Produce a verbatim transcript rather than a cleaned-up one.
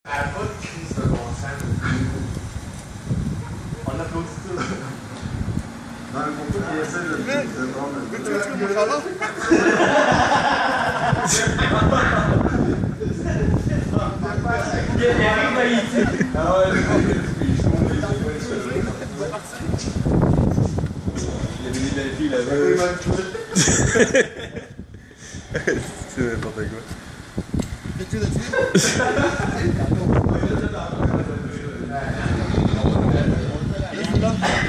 Ça n'a pas de crise de bon sens. On applaudit tout. Non, mais pour toi qui essaie de le prendre. Mais tu veux tuer mon chaleur? Il y a rien d'Haïti. Ah ouais, il y avait des belles filles là-bas. C'est n'importe quoi. Fais-tu là-dessus? Il